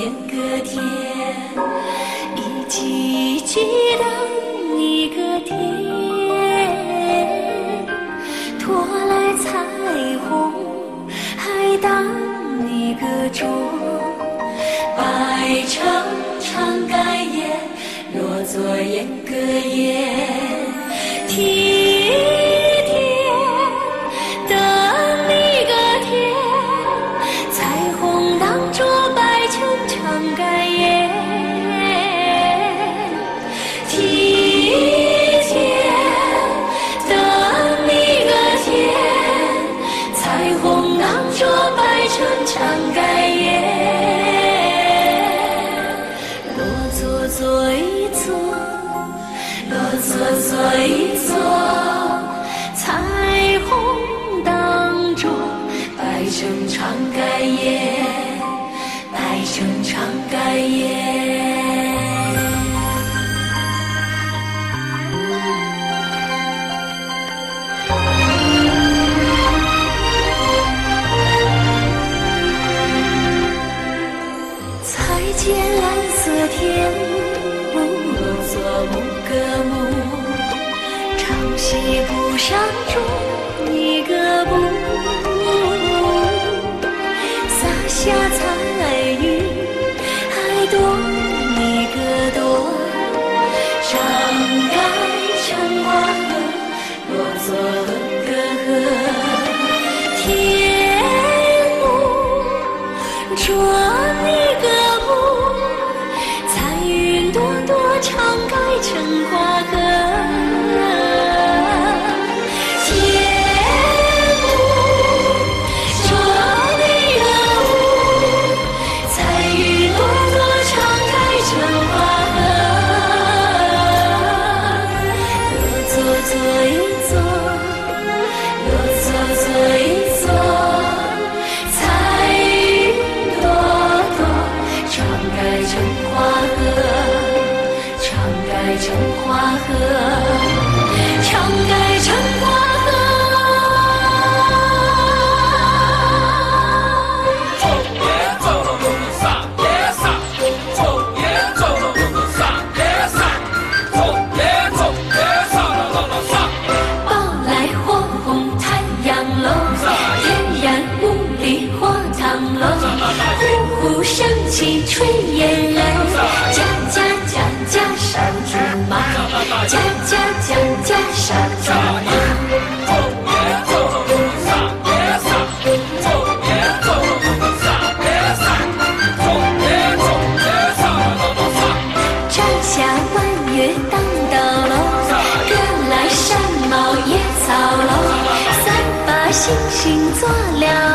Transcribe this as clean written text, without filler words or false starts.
演个天，一季一季等一个天，拖来彩虹还当一个桌，白城常盖檐，落座演个宴，梯田等一个天，彩虹当桌，白城常盖檐，梯田等一个天，彩虹当桌，白城常盖檐，落座坐一坐，落座坐一坐，彩虹当桌，白城常盖檐，白城常盖檐。才见蓝色天，木落座木个木，长溪布上种一个布，洒下彩云还多一个朵，上盖成花荷，落座合个合，天幕捉一个彩云朵朵常盖成花荷，天幕捉一个雾，彩云朵朵常盖成花荷，落座坐一坐，落座坐一坐，彩云朵朵常盖成花荷，常盖成花荷，常盖成花荷。 走也走了路上也上，走也走了路上也上，走也走也上了路上。 抱来火红太阳楼，天然无力火塘楼，呼呼升起炊烟来，家家家家上竹马，家家家家上竹马。 走也走了路上也上，走也走了路上也上，走也走也上了路上。 摘下弯月当道楼，割来山毛野草楼，三把星星做了